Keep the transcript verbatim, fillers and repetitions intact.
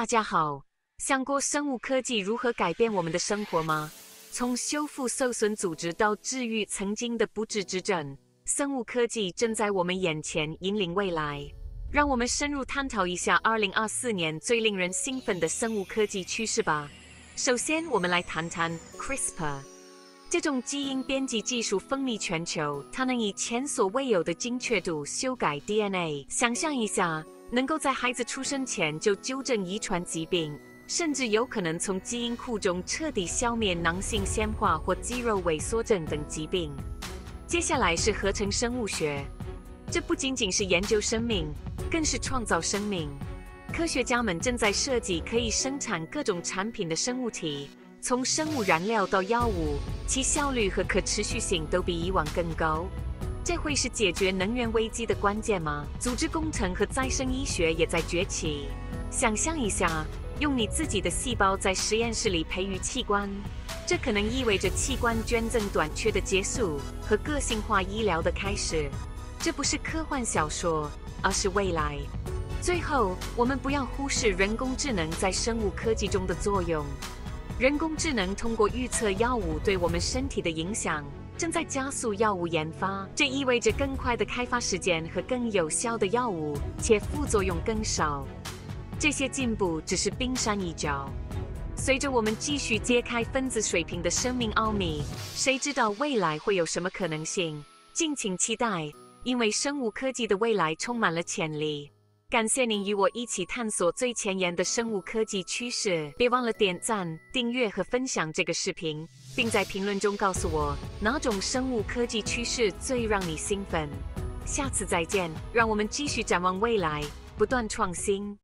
大家好，想过生物科技如何改变我们的生活吗？从修复受损组织到治愈曾经的不治之症，生物科技正在我们眼前引领未来。让我们深入探讨一下二零二四年最令人兴奋的生物科技趋势吧。首先，我们来谈谈 CRISPR。这种基因编辑技术风靡全球，它能以前所未有的精确度修改 D N A。想象一下，能够在孩子出生前就纠正遗传疾病，甚至有可能从基因库中彻底消灭囊性纤化或肌肉萎缩症等疾病。接下来是合成生物学，这不仅仅是研究生命，更是创造生命。科学家们正在设计可以生产各种产品的生物体，从生物燃料到药物，其效率和可持续性都比以往更高。这会是解决能源危机的关键吗？组织工程和再生医学也在崛起。想象一下，用你自己的细胞在实验室里培育器官，这可能意味着器官捐赠短缺的结束和个性化医疗的开始。这不是科幻小说，而是未来。最后，我们不要忽视人工智能在生物科技中的作用。人工智能通过预测药物对我们身体的影响，正在加速药物研发，这意味着更快的开发时间和更有效的药物，且副作用更少。这些进步只是冰山一角。随着我们继续揭开分子水平的生命奥秘，谁知道未来会有什么可能性？敬请期待，因为生物科技的未来充满了潜力。感谢您与我一起探索最前沿的生物科技趋势，别忘了点赞、订阅和分享这个视频，并在评论中告诉我哪种生物科技趋势最让你兴奋。下次再见，让我们继续展望未来，不断创新。